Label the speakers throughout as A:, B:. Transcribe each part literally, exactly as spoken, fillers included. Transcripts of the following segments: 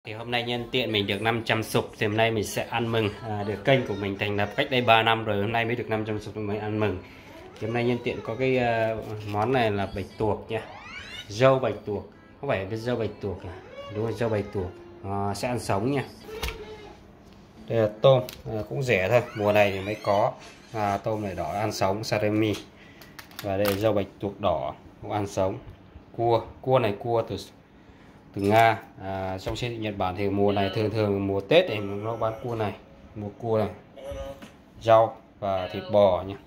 A: Thì hôm nay nhân tiện mình được năm trăm sub thì hôm nay mình sẽ ăn mừng à, được kênh của mình thành lập cách đây ba năm rồi, hôm nay mới được năm trăm sub mới ăn mừng. Thì hôm nay nhân tiện có cái uh, món này là bạch tuộc nha, dâu bạch tuộc, không phải cái dâu bạch tuộc à? Đúng rồi, dâu bạch tuộc à, sẽ ăn sống nha. Đây là tôm à, cũng rẻ thôi, mùa này thì mới có à, tôm này đỏ ăn sống saremi, và đây là dâu bạch tuộc đỏ cũng ăn sống. Cua cua này cua từ từ Nga à, trong siêu thị Nhật Bản thì mùa này thường thường mùa Tết thì nó bán cua này, mua cua này, rau và thịt bò nhé.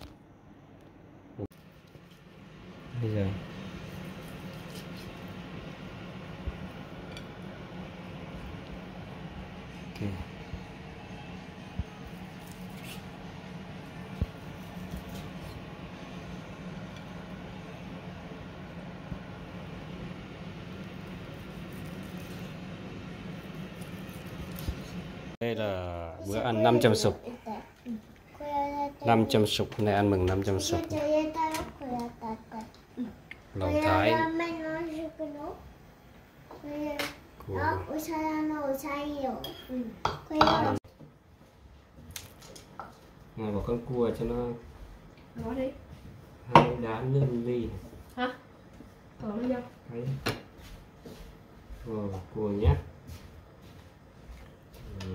A: Bây giờ okay. Đây là bữa ăn năm trăm sub, năm trăm sub này ăn mừng năm trăm sub. Lẩu Thái của... Này bỏ con cua cho nó
B: nói đi
A: hai đá lưng ly
B: hả? Còn nó
A: đấy. Rồi cua nhé. Ừ.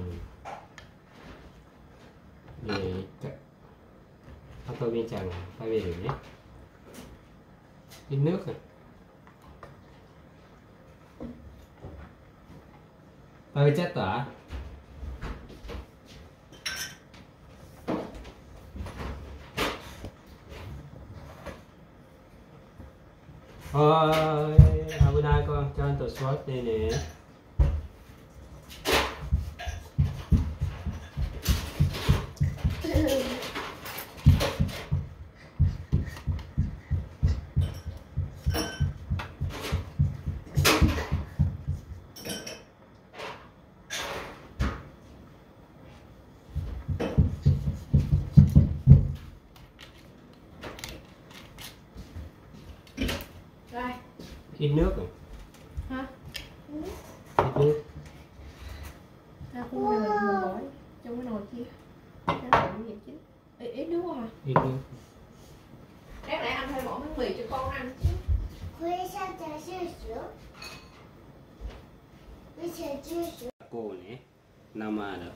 A: Để ăn tôi bên chẳng tay về được nhé. Ít nước rồi. Hơi chết tỏa. Ôi, à bữa nay con cho anh tổ swat đây nè.
B: đây
A: Ít nước rồi.
B: hả?
A: Ít nước.
B: Ta không phải mình mua gói trong cái nồi kia. Cái nồi gì chứ? Ít, ít nước quá hả?
A: Ít nước.
B: Lát nãy anh phải bỏ miếng mì cho con ăn chứ.
A: Cô này năm à được.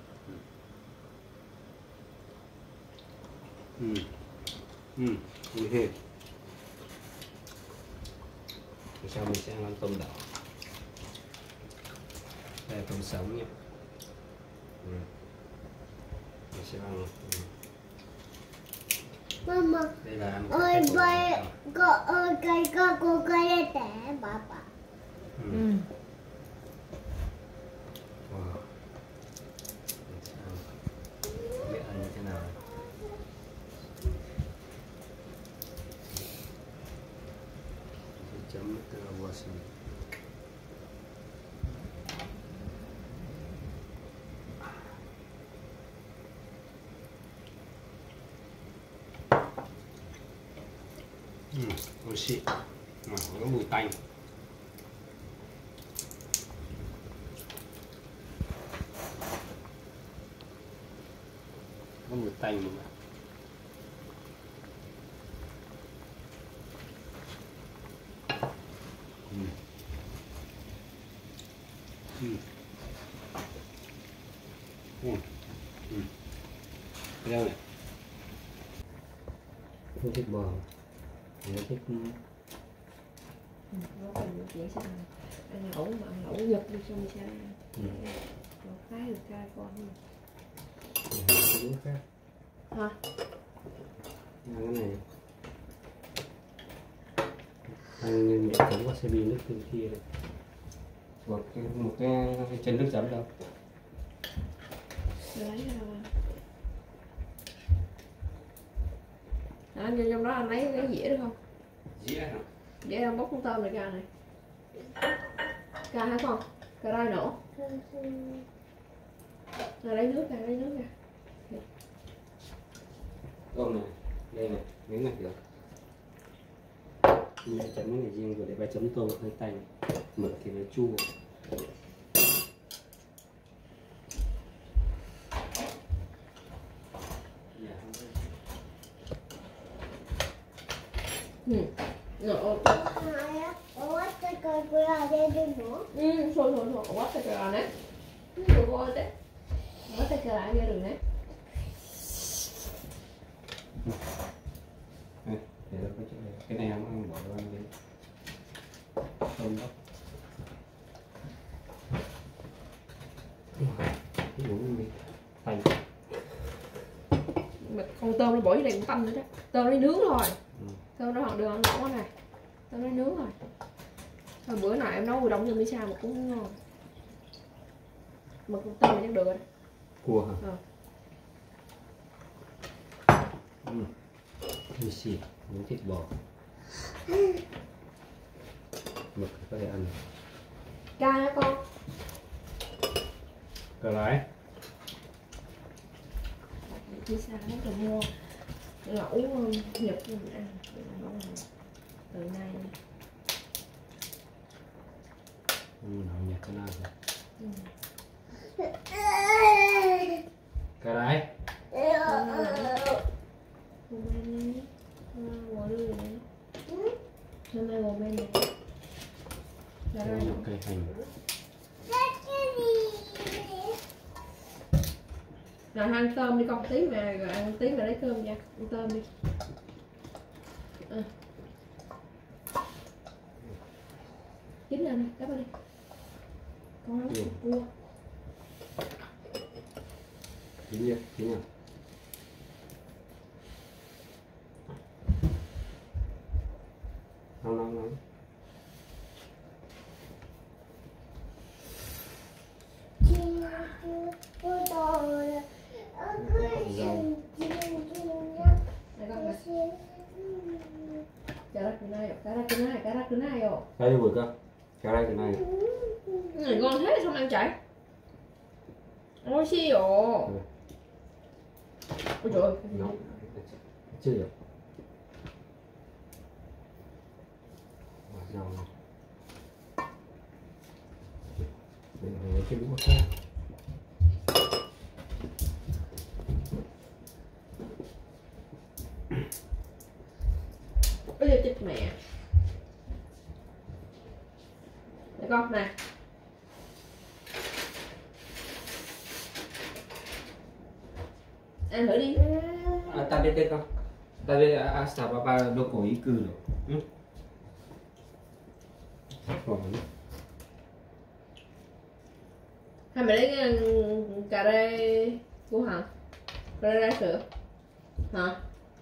A: Ừ. Ừ. Ừ. Ừ. Sau mình sẽ ăn tôm đỏ. Đây là tôm sống nha. Ừ. Mình sẽ ăn. Ừ.
C: Mama,
A: Đây là ăn
C: ôi bay, có ôi cái có cô cái tẻ bà bà.
A: Ừ.
B: Ừ.
A: Wow. Biết ăn như thế nào. Chấm nước wasabi. Ừ, ôi xịn. Mà có mùi tanh. Có mùi tanh mà. Ừ. Ừ. Ừ. Ừ. Cái đâu này? Không thích bò. Nếu thích
B: Nó cần những chuyện sao ăn lẩu mà ăn lẩu giật đi xong sao một cái được trai con
A: cái nước khác.
B: hả?
A: Ăn cái này. Ăn như miệng chấm wasabi nước bên kia này. Một cái một cái, cái chân nước chấm đâu.
B: Lấy ra anh vô trong đó anh lấy cái dĩa được không?
A: Dĩa hả?
B: Dĩa đang bóc con tôm này ra này. Ca hả con? Ca rai nổ. Rồi lấy nước ra, lấy nước ra.
A: Tôm này, đây này, miếng này được. Chấm cái này riêng rồi để ba chấm tôm hơi tanh, mực thì nó chua.
B: Ừ. Rồi.
C: Ủa, cái coi cô ra đây đi nữa.
B: Ừ, thôi thôi thôi, quá tay cờ nè. Được rồi đấy. Quá tay cờ lại ra đường nè.
A: Để đó cái chỗ này. Cái này không ăn bỏ vào đi. Không đó. Cái uống đi. Thành.
B: Mà con tôm nó bỏ vô đây cũng tanh nữa đó. Tôm nó nướng rồi.
A: Ừ.
B: Tôm nó học được ăn lẩu này. Tôm nó nướng rồi. Hồi bữa nào em nấu cua đông cho Mỹ Sa mà cũng ngon. Mà con tôm này chắc được rồi.
A: Cua hả?
B: Ờ.
A: Ừ. Mì xì, miếng thịt bò. Mực có thể ăn.
B: Ca hả con?
A: Cờ lái.
B: Mỹ Sa nó cần mua lẩu Nhật cho mình ăn. Từ nay.
A: Ừ, nấu nhật cái nào rồi.
B: Ừ.
A: Cờ lái.
B: Hôm nay ngồi đưa này. Hôm nay ngồi bên này. Ra
A: Cho
B: đây.
A: một cây hành.
B: Rồi ăn tôm đi con tí mà rồi ăn tí mà lấy cơm nha. Ăn tôm đi. À. Chín lên đắp vào đi. Con nấu thịt cua.
A: Chín chưa? Chín nào? Nóng nóng nóng.
B: Caracunaio, caracunaio.
A: Đây đi vừa cơ. Cái đây cái này.
B: Người ngon thế sao ăn chạy? Ôi xì ồ. Ôi trời ơi.
A: Nóng. Chưa được. Dầu này. Để lấy cái đũa khác.
B: Bây giờ chết mẹ. Để con nè. Ăn thử đi.
A: À, ta biết đây con. Ta biết à sao papa đâu có ý cư rồi. Ừ. Còn
B: Hay mày lấy cái cà rê của Hằng? Cà rê ra sữa. Hả?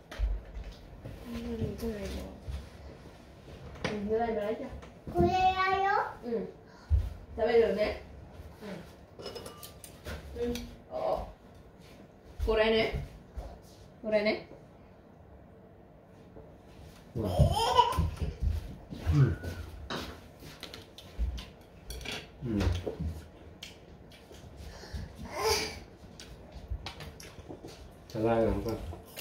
B: Cái này rồi. Ừ, đưa đây mày lấy cho.
C: Cô ra đó.
B: Ừ. Ra bây giờ nè. Ừ. Ừ. Ồ. Cô đây nè. Cô đây nè.
A: wow. Ừ. Ừ. Chả lai làm con.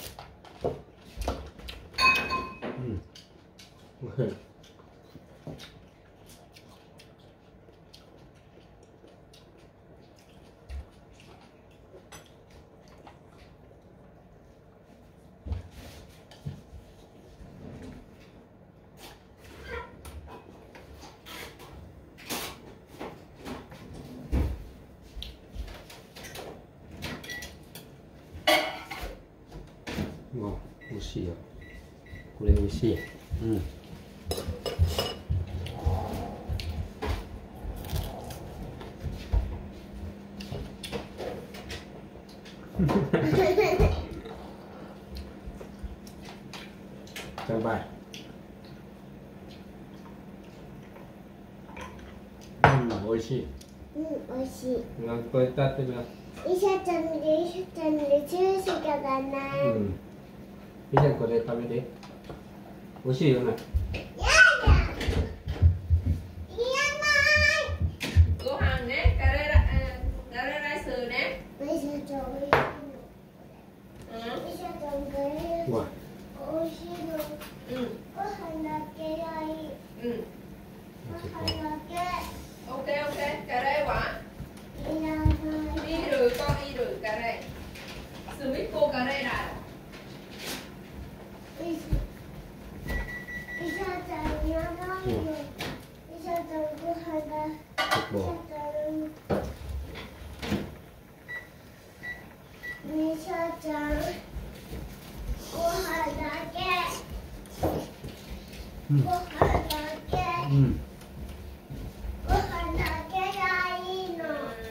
A: Ừ. Wow, oxy à? Cô lên oxy à? Ừ. Chào bài. Ừ, oxy.
C: 응, 오시.
A: Ngon, tôi tắt đi nào.
C: 이사장님, 이사장님, 주시가 가나.
A: Ừ. Bây giờ có thể tao đi. Oxy không này?
C: 야야. 이야마.
B: Của Hằng nè, cà rê ra, cà rê ra sữa nè.
C: 이사장,
B: Ừ.
C: 이사장 그래.
A: Wow.
C: 오시로.
B: Ừ.
C: 어 하나 깨야이.
B: Ừ.
C: 어 하나 깨.
B: Ok ok, cà rê quả.
C: 이야마.
B: Đi rồi con đi rồi cà rê. Sữa biết cô cà rê nào?
C: 이사. みそちゃんご飯だけ
A: Ừ.
C: ご飯だけ
A: Ừ.
C: ご飯だけがいいの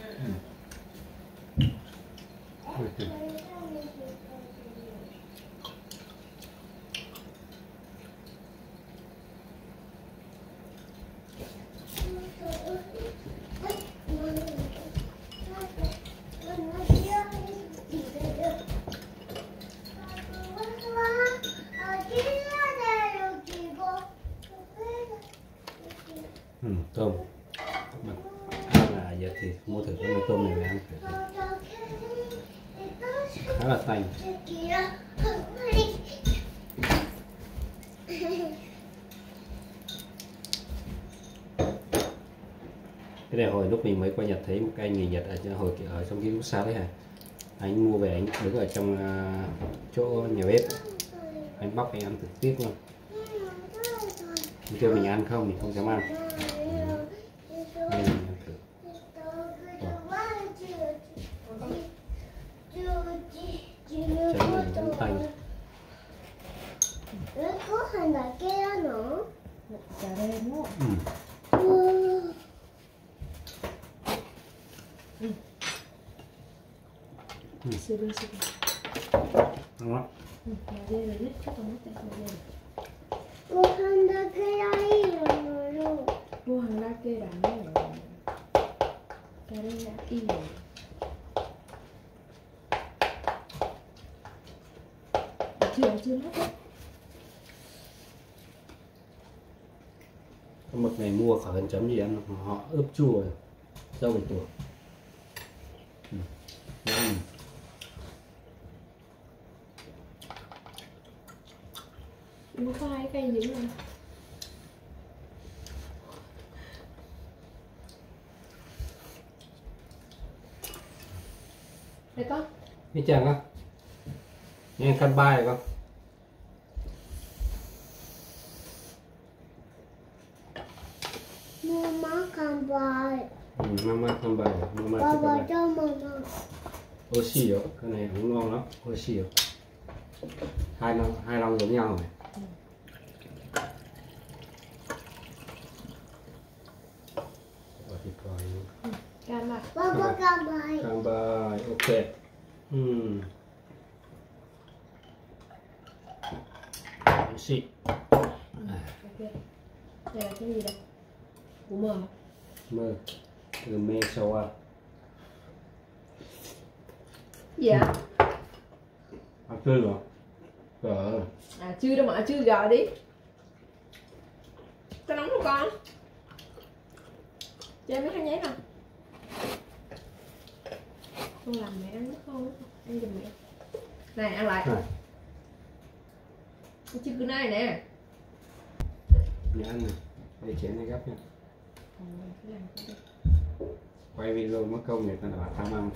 A: Ừ, tôm mà ăn là giờ thì mua thử cái tôm này về ăn thử khá là tanh. Cái này hồi lúc mình mới qua Nhật thấy một cái anh người Nhật ở hồi ở trong ký túc xá đấy hả, anh mua về anh đứng ở trong uh, chỗ nhà bếp, anh bóc anh ăn trực tiếp luôn. Anh kêu mình ăn không, mình không dám ăn. Đây mình ăn thử. Chấm này cũng tanh.
C: ご飯だけなの？
B: 誰も
A: Ừ.
B: するする
A: Ngon lắm.
B: うん混ぜるねちょっと待って混ぜる
C: ご飯だけがいいのよ。
B: ご飯だけだね誰がいいの chưa chưa hết đấy.
A: Con mực này mua khỏi cần chấm gì ăn, họ ướp chua rồi. Rau bạch tuộc. Ừ. Ngon.
B: Uống khoai cây dữ rồi. Đây con.
A: Biết chàng không? Nghe căn bài này không?
C: Mama can buy.
A: Ừ, mama căn bài, mama chưa
C: Baba
A: căn bài.
C: cho mama.
A: Oxy rồi, cái này cũng ngon lắm, oxy rồi. Hai lon, hai lon giống nhau rồi. Bỏ thịt vào đi.
B: Cam à.
C: Baba can buy.
A: Căn bài, ok. Ừ. Oxy.
B: Ok. Đây là cái gì đây? Củ mờ.
A: Mơ. Từ mê sâu à.
B: Gì ạ?
A: Ăn tươi rồi. Cỡ.
B: À chưa đâu mà chưa gò đi. Có nóng không con? Cho em mấy khăn giấy nào. Con làm mẹ ăn không? Ăn giùm mẹ. Này ăn lại.
A: Này,
B: Cái chiếc này nè.
A: nhà ăn này. Đây chén này gấp nha.
B: Ừ, cái làm cái đi.
A: Quay video mất công người ta bảo tham ăn.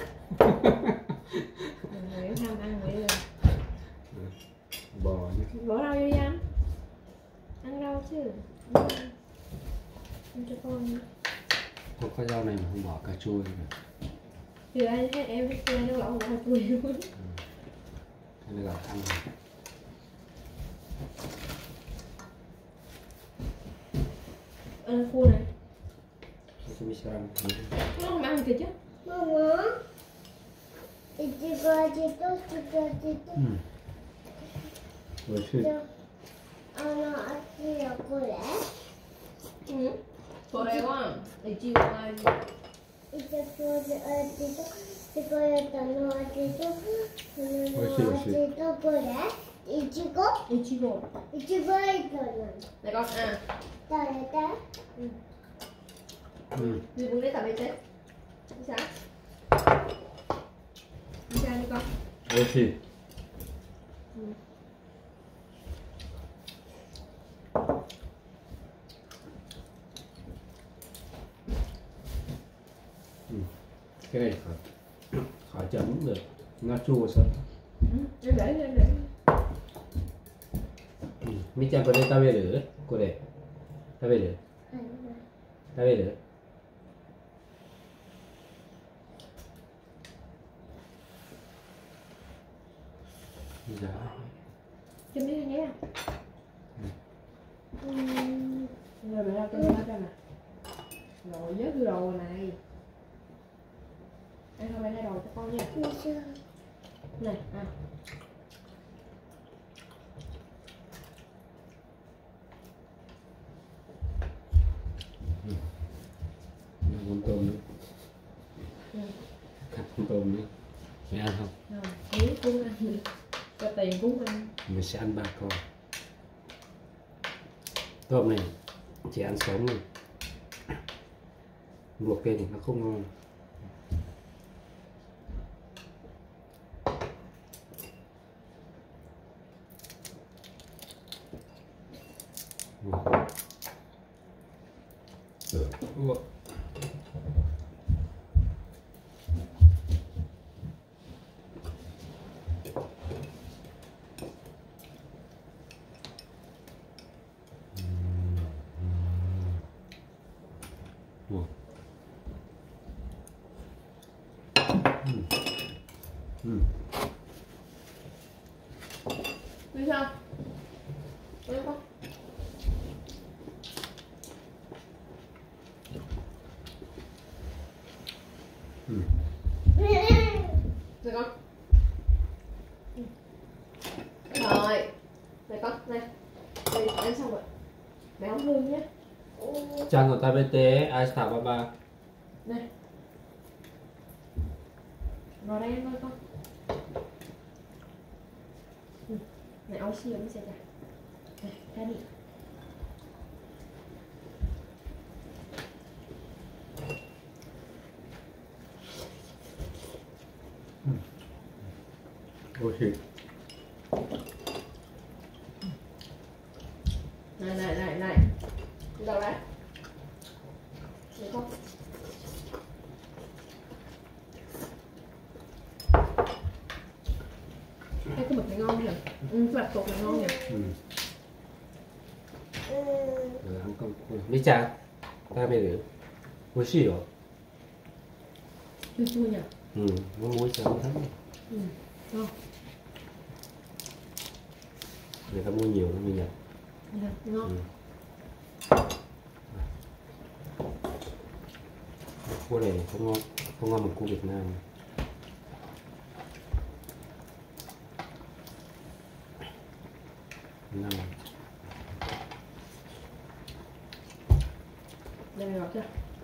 B: Người tham ăn vậy rồi.
A: Bò nhé.
B: Bỏ rau vô đi anh. Ăn rau chứ. Ăn, ăn cho con.
A: Không có rau này mà không bỏ cà chua này.
B: Thì anh thấy em biết chơi nó lẩu bỏ cùi luôn.
A: Cái này là ăn này.
B: Ăn cua này.
A: Cái biết sao ăn.
B: Nó không ăn kìa chứ.
C: Mama. Ichigo ajito, ichigo ajito.
A: Ừ. Rồi sư.
C: あの、あっちよ、これ。
B: うん。これは、いちご味。
C: いちご味と、チョコレートの味と、花の味と、これ。いちご
B: いちご。
C: いちごエイトなの。
B: Này con, à.
C: 食べて。
A: Ừ.
B: Đi bún để tao biết đấy. Đi sao? Đi sao đi con?
A: Oxy.
B: Ừ.
A: Ừ. Cái này khỏi khỏi chấm cũng được, nó chua sợ.
B: Ừ, em để em để.
A: Ừ. Mi chanこれ食べる？これ食べる？食べる？ Dạ.
B: Chấm miếng nhé.
C: Ừ.
B: Rồi mẹ lau kem hết ra nè. Rồi vớt cái đồ này. Ăn không, mẹ thay đồ cho con nha.
C: Như chưa?
B: Này, ăn.
A: Con tôm nữa.
B: Ừ.
A: Cắt con tôm nữa. Mày ăn không?
B: Không, miếng cũng ăn. Cho tiền cũng ăn.
A: Mình sẽ ăn ba con. Tôm này chỉ ăn sống thôi. Luộc lên thì nó không ngon. Ủa. Ủa. Ừ. Ừ.
B: Đi sao? Đi con.
A: Ừ.
B: Rồi con. Ừ. Rồi. Này con, này. Đây, ăn xong rồi. Mẹ không hương nhé.
A: Chào người ta bê tê, ai thảo ba ba.
B: Này. Rồi đây ăn thôi con. Ừ. Này áo siêu mới sẽ ra. Này, ra đi.
A: Ôi xịt.
B: Này, này, này, này. Đi đâu đấy? Được không? Cái mực này ngon nhỉ? Ừ, cái bạch tuộc này ngon nhỉ?
A: Ừ.
C: Ừ.
A: Rồi ăn con. Đi cha. Ta bây giờ. Ôi xịt rồi.
B: Chua chua nhỉ?
A: Ừ, nó muối cho nó thấm.
B: Ừ, ngon.
A: Người ta mua nhiều nó mới nhập.
B: Dạ, ngon.
A: Ừ. Cua này không ngon, không ngon bằng cua Việt Nam. Ngon.
B: Đây này, ngọt chưa?